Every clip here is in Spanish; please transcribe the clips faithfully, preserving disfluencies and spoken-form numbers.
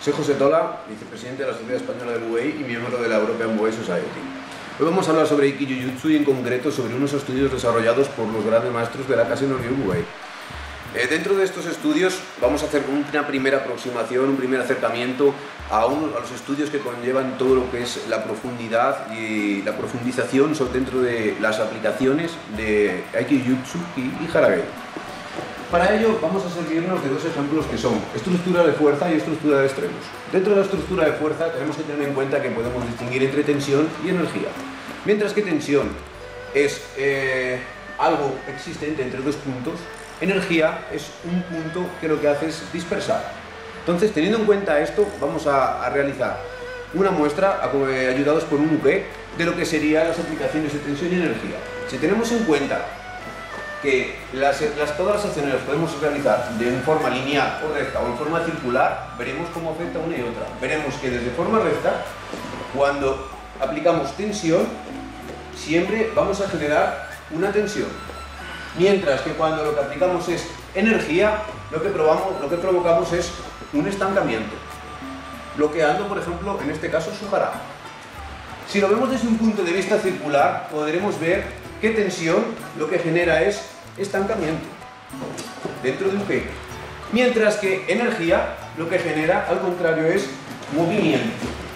Soy José Tola, vicepresidente de la Sociedad Española de Buey y miembro de la European Buey Society. Hoy vamos a hablar sobre Aikijujutsu y en concreto sobre unos estudios desarrollados por los grandes maestros de la Casa no Ryu Buey. Eh, dentro de estos estudios vamos a hacer una primera aproximación, un primer acercamiento a, uno, a los estudios que conllevan todo lo que es la profundidad y la profundización sobre, dentro de las aplicaciones de Aikijujutsu y, y Haragei. Para ello vamos a servirnos de dos ejemplos que son estructura de fuerza y estructura de extremos. Dentro de la estructura de fuerza tenemos que tener en cuenta que podemos distinguir entre tensión y energía. Mientras que tensión es eh, algo existente entre dos puntos, energía es un punto que lo que hace es dispersar. Entonces, teniendo en cuenta esto, vamos a, a realizar una muestra eh, ayudados por un uke de lo que serían las aplicaciones de tensión y energía. Si tenemos en cuenta que las, las, todas las acciones las podemos realizar de forma lineal o recta o en forma circular, veremos cómo afecta una y otra. Veremos que desde forma recta, cuando aplicamos tensión, siempre vamos a generar una tensión. Mientras que cuando lo que aplicamos es energía, lo que, probamos, lo que provocamos es un estancamiento, bloqueando, por ejemplo, en este caso su hara. Si lo vemos desde un punto de vista circular, podremos ver que tensión lo que genera es estancamiento dentro de un uke, mientras que energía lo que genera, al contrario, es movimiento.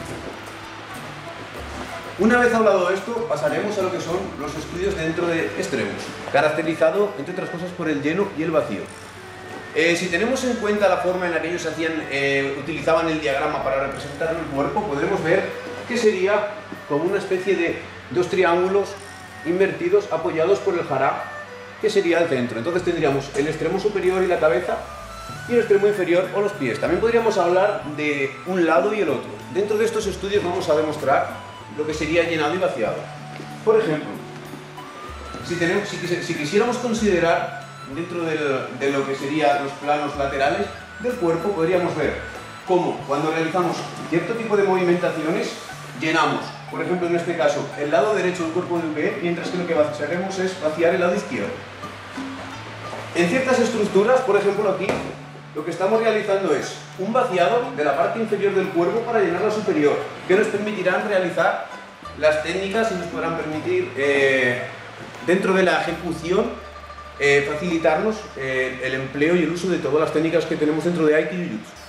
Una vez hablado esto, pasaremos a lo que son los estudios dentro de extremos, caracterizado, entre otras cosas, por el lleno y el vacío. Eh, si tenemos en cuenta la forma en la que ellos hacían, eh, utilizaban el diagrama para representar el cuerpo, podremos ver que sería como una especie de dos triángulos invertidos apoyados por el hara, que sería el centro. Entonces tendríamos el extremo superior y la cabeza y el extremo inferior o los pies. También podríamos hablar de un lado y el otro. Dentro de estos estudios vamos a demostrar lo que sería llenado y vaciado. Por ejemplo, si, tenemos, si, si quisiéramos considerar dentro del, de lo que serían los planos laterales del cuerpo, podríamos ver cómo cuando realizamos cierto tipo de movimentaciones llenamos, por ejemplo en este caso, el lado derecho del cuerpo del uke, mientras que lo que haremos es vaciar el lado izquierdo. En ciertas estructuras, por ejemplo aquí, lo que estamos realizando es un vaciado de la parte inferior del cuerpo para llenar la superior, que nos permitirán realizar las técnicas y nos podrán permitir, eh, dentro de la ejecución, eh, facilitarnos eh, el empleo y el uso de todas las técnicas que tenemos dentro de Aikijujutsu.